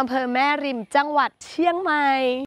อำเภอแม่ริมจังหวัดเชียงใหม่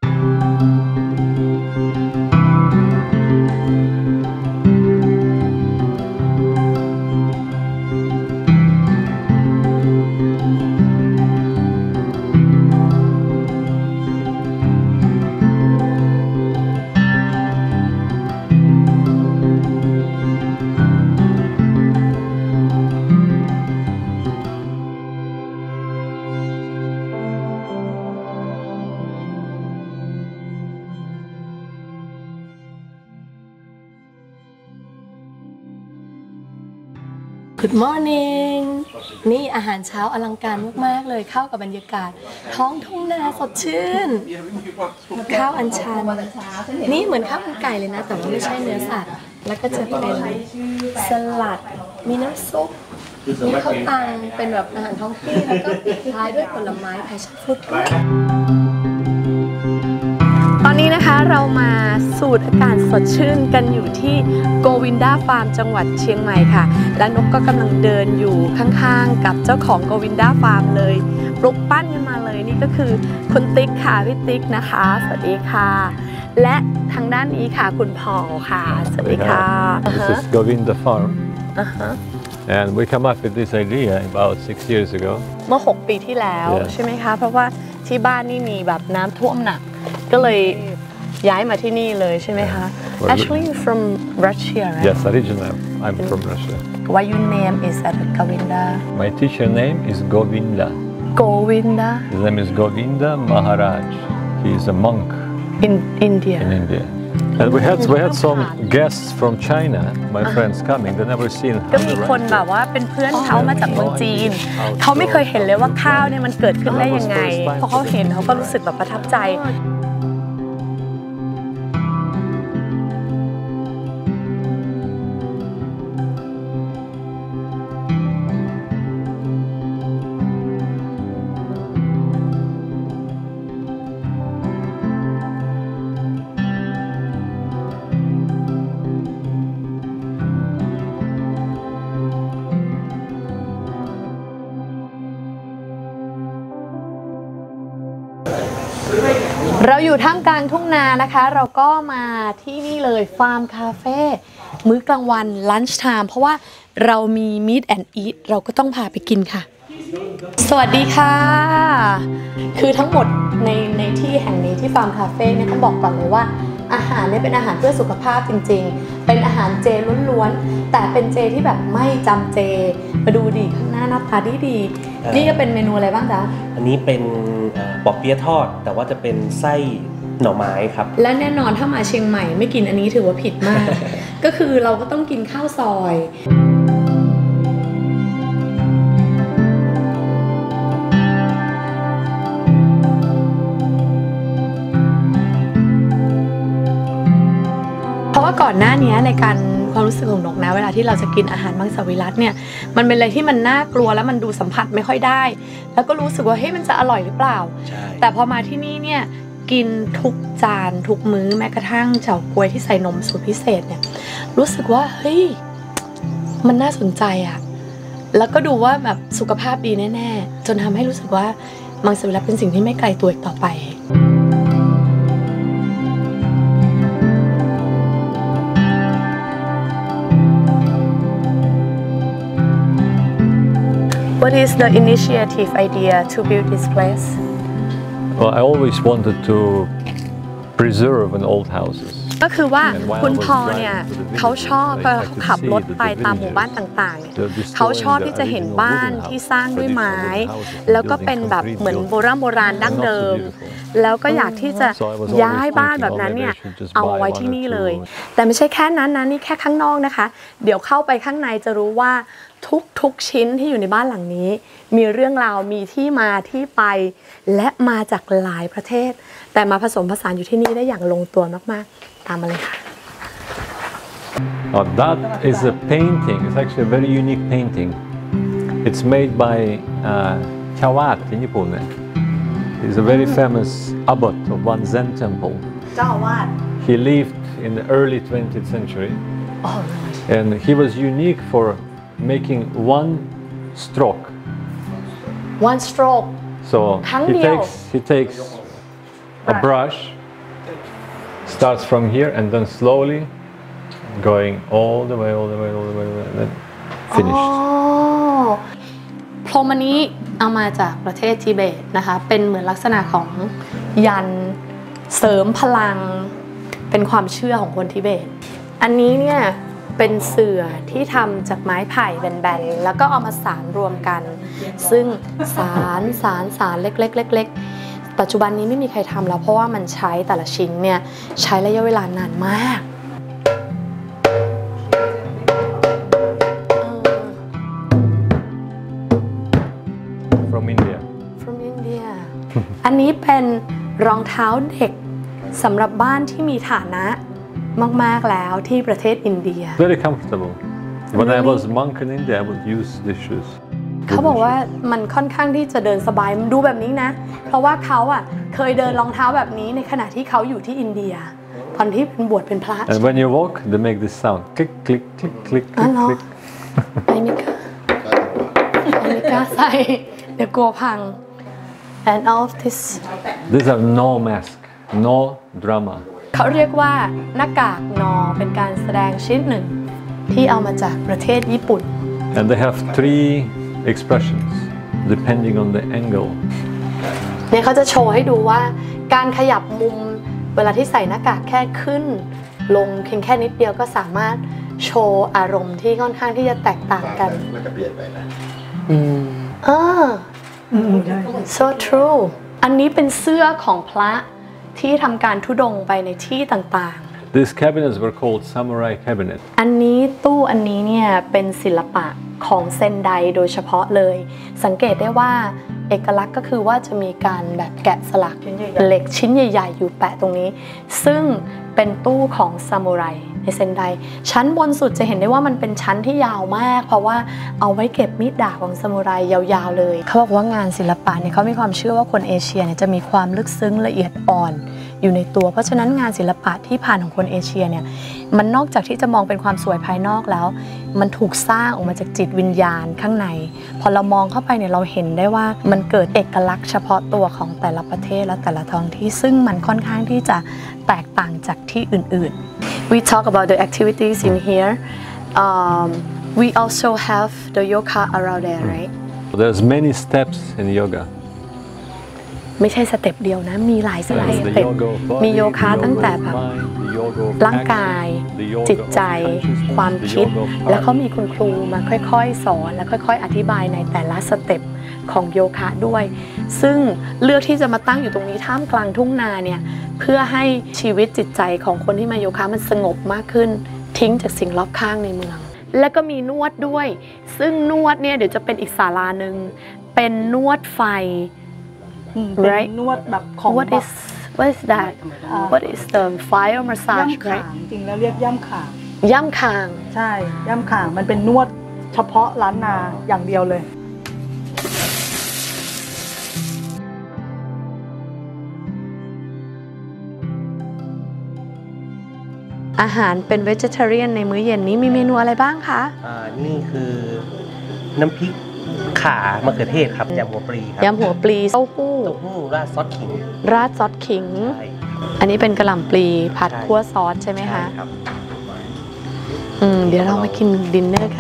Good morning นี่อาหารเช้าอลังการมากๆเลยเข้ากับบรรยากาศท้องทุ่งนาสดชื่นข้าวอัญชันนี่เหมือนข้าวมันไก่เลยนะแต่ว่าไม่ใช่เนื้อสัตว์แล้วก็จะเป็นสลัดมีน้ำซุปมีข้าวตังเป็นแบบอาหารท้องที่แล้วก็ปิดท้ายด้วยผลไม้แพชชั่นฟรุตตอนนี้นะคะเรามาสูดอากาศสดชื่นกันอยู่ที่โกวินดาฟาร์มจังหวัดเชียงใหม่ค่ะและนกก็กำลังเดินอยู่ข้างๆกับเจ้าของโกวินดาฟาร์มเลยปลุกปั้นกันมาเลยนี่ก็คือคุณติ๊กค่ะพี่ติ๊กนะคะสวัสดีค่ะและทางด้านนี้ค่ะคุณพอลค่ะสวัสดีค่ะ This is Govinda Farm and we come up with this idea about 6 years ago เมื่อ6 ปีที่แล้วใช่ไหมคะเพราะว่าที่บ้านนี่มีแบบน้ำท่วมหนักก็เลยย้ายมาที่นี่เลยใช่ไหมคะ Actually you're from Russia right? Yes, originally I'm from Russia. Why your name is Govinda? My teacher name is Govinda. Govinda? His name is Govinda Maharaj. He is a monk in India. In India. And we had some guests from China, my friends coming. They never seen. ก็มีคนแบบว่าเป็นเพื่อนเขามาจากเมืองจีนเขาไม่เคยเห็นเลยว่าข้าวเนี่ยมันเกิดขึ้นได้ยังไงพอเขาเห็นเขาก็รู้สึกแบบประทับใจเราอยู่ท่ามกลางทุ่งนานะคะเราก็มาที่นี่เลยฟาร์มคาเฟ่มื้อกลางวันลันช์ไทม์เพราะว่าเรามี Meet and Eat เราก็ต้องพาไปกินค่ะสวัสดีค่ะคือทั้งหมดในที่แห่งนี้ที่ฟาร์มคาเฟ่เนี่ยต้องบอกก่อนเลยว่าอาหารเนี่ยเป็นอาหารเพื่อสุขภาพจริงๆเป็นอาหารเจล้วนๆแต่เป็นเจที่แบบไม่จำเจมาดูดิข้างหน้าตาดีนี่ก็เป็นเมนูอะไรบ้างจ๊ะอันนี้เป็นปอเปี๊ยะทอดแต่ว่าจะเป็นไส้หน่อไม้ครับและแน่นอนถ้ามาเชียงใหม่ไม่กินอันนี้ถือว่าผิดมาก ก็คือเราก็ต้องกินข้าวซอย เพราะว่าก่อนหน้านี้ในการความรู้สึกของนกนะเวลาที่เราจะกินอาหารมังสวิรัติเนี่ยมันเป็นอะไรที่มันน่ากลัวแล้วมันดูสัมผัสไม่ค่อยได้แล้วก็รู้สึกว่าเฮ้ยมันจะอร่อยหรือเปล่าแต่พอมาที่นี่เนี่ยกินทุกจานทุกมื้อแม้กระทั่งเฉาก๊วยที่ใส่นมสูตรพิเศษเนี่ยรู้สึกว่าเฮ้ยมันน่าสนใจอะแล้วก็ดูว่าแบบสุขภาพดีแน่ๆจนทำให้รู้สึกว่ามังสวิรัติเป็นสิ่งที่ไม่ไกลตัวอีกต่อไปWhat is the initiative idea to build this place? Well, I always wanted to preserve an old houses. ก็คือว่าคุณพอเนี่ยเขาชอบขับรถไปตามหมู่บ้านต่างๆเนี่ยเขาชอบที่จะเห็นบ้านที่สร้างด้วยไม้แล้วก็เป็นแบบเหมือนโบราณดั้งเดิมแล้วก็อยากที่จะย้ายบ้านแบบนั้นเนี่ยเอาไว้ที่นี่เลยแต่ไม่ใช่แค่นั้นนะนี่แค่ข้างนอกนะคะเดี๋ยวเข้าไปข้างในจะรู้ว่าทุกชิ้นที่อยู่ในบ้านหลังนี้มีเรื่องราวมีที่มาที่ไปและมาจากหลายประเทศแต่มาผสมผสานอยู่ที่นี่ได้อย่างลงตัวมากๆตามมาเลยค่ะ That is a painting. It's actually a very unique painting. It's made by Chawat in Japan. He's a very famous abbot of one Zen temple. He lived in the early 20th century. And he was unique for making one stroke. One stroke. So ครั้งเดียว he takes a brush, starts from here and then slowly going all the way, and then อ๋อ finished. พรมอันนี้เอามาจากประเทศทิเบตนะคะ เป็นเหมือนลักษณะของยันเสริมพลังเป็นความเชื่อของคนทิเบต อันนี้เนี่ยเป็นเสื่อที่ทำจากไม้ไผ่แบนๆแล้วก็เอามาสานรวมกัน ซึ่งสารเล็กๆปัจจุบันนี้ไม่มีใครทำแล้วเพราะว่ามันใช้แต่ละชิ้นเนี่ยใช้ระยะเวลานานมาก From India. From India อันนี้เป็นรองเท้าเด็กสำหรับบ้านที่มีฐานะมากๆแล้วที่ประเทศอินเดีย Very comfortable. When I was monk in India, I would use these shoes. เขาบอกว่ามันค่อนข้างที่จะเดินสบายดูแบบนี้นะ เพราะว่าเขาอ่ะเคยเดินรองเท้าแบบนี้ในขณะที่เขาอยู่ที่อินเดียตอนที่เป็นบวชเป็นพระ And when you walk, they make this sound. Click, click, click, click, อ๋อ click, เหรอ click. ไม่กล้าใส่เดี๋ยวกลัวพัง and all of this These are no mask, no drama. เขาเรียกว่าหน้ากากนอเป็นการแสดงชิ้นหนึ่งที่เอามาจากประเทศญี่ปุ่น And they have 3 expressions depending on the angle. เนี่ยเขาจะโชว์ให้ดูว่าการขยับมุมเวลาที่ใส่หน้ากากแค่ขึ้นลงเพียงแค่นิดเดียวก็สามารถโชว์อารมณ์ที่ค่อนข้างที่จะแตกต่างกันมันจะเปลี่ยนไปนะ so true อันนี้เป็นเสื้อของพระที่ทำการธุดงค์ไปในที่ต่างๆ These cabinets were called samurai cabinet. อันนี้ตู้อันนี้เนี่ยเป็นศิลปะของเซนไดโดยเฉพาะเลยสังเกตได้ว่าเอกลักษณ์ก็คือว่าจะมีการแบบแกะสลักเหล็กชิ้นใหญ่ๆอยู่แปะตรงนี้ซึ่งเป็นตู้ของซามูไรในเซนไดชั้นบนสุดจะเห็นได้ว่ามันเป็นชั้นที่ยาวมากเพราะว่าเอาไว้เก็บมีดดาบของซามูไรยาวๆเลยเขาบอกว่างานศิลปะเนี่ยเขามีความเชื่อว่าคนเอเชียเนี่ยจะมีความลึกซึ้งละเอียดอ่อนอยู่ในตัวเพราะฉะนั้นงานศิลปะที่ผ่านของคนเอเชียเนี่ยมันนอกจากที่จะมองเป็นความสวยภายนอกแล้วมันถูกสร้างออกมาจากจิตวิญญาณข้างในพอเรามองเข้าไปเนี่ยเราเห็นได้ว่ามันเกิดเอกลักษณ์เฉพาะตัวของแต่ละประเทศและแต่ละท้องที่ซึ่งมันค่อนข้างที่จะแตกต่างจากที่อื่นๆ We talk about the activities in here we also have the yoga around there right There's many steps in yoga. ไม่ใช่สเต็ปเดียวนะมีหลายส There's เต็ the ป yoga of body, มีโย the คะ yoga ตั้งแต่ of แบบ mind, the yoga of ร่างกาย action, the yoga จิต of ใจ consciousness, ความ the คิด yoga of แล้วเขา heart. มีคุณครูมาค่อยๆสอนและค่อยๆอธิบายในแต่ละสเต็ปของโยคะด้วยซึ่งเลือกที่จะมาตั้งอยู่ตรงนี้ท่ามกลางทุ่งนาเนี่ยเพื่อให้ชีวิตจิตใจของคนที่มาโยคะมันสงบมากขึ้นทิ้งจากสิ่งรอบข้างในเมืองแล้วก็มีนวดด้วยซึ่งนวดเนี่ยเดี๋ยวจะเป็นอีกศาลาหนึ่งเป็นนวดไฟเป็นนวดแบบของ What is that What is the fire ย่ำ massage ขาง right จริงแล้วเรียกย่ำขางย่ำคางใช่ย่ำขางมันเป็นนวดเฉพาะล้านนาอย่างเดียวเลยอาหารเป็น vegetarian ในมื้อเย็นนี้มีเมนูอะไรบ้างคะนี่คือน้ำพริกขามะเขือเทศครับยำหัวปลีครับยำหัวปลีเต้าหู้เต้าหู้ราดซอสขิงราดซอสขิงใช่ครับอันนี้เป็นกะหล่ำปลีผัดใช่คั่วซอสใช่ไหมคะใช่ครับเดี๋ยวเรามากินดินเนอร์กัน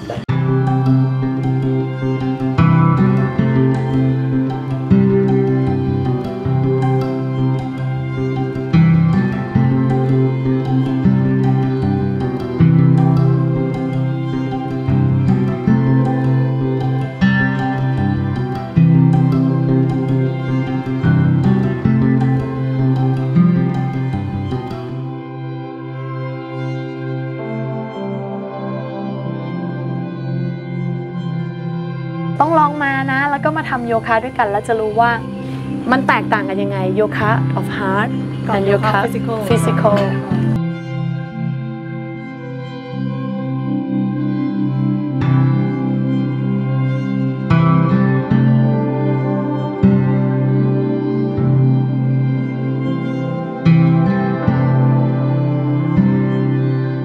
ต้องลองมานะแล้วก็มาทำโยคะด้วยกันแล้วจะรู้ว่ามันแตกต่างกันยังไงโยคะ of heart and โยคะ physical